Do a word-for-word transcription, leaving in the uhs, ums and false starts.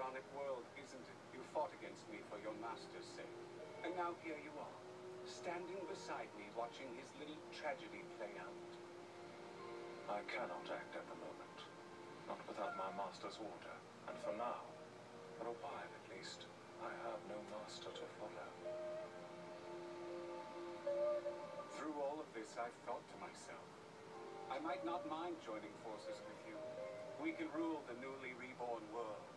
ironic world, isn't it? You fought against me for your master's sake. And now here you are, standing beside me, watching his little tragedy play out. I cannot act at the moment. Not without my master's order. And for now, for a while at least, I have no master to follow. Through all of this, I've thought to myself, I might not mind joining forces with you. We can rule the newly reborn world.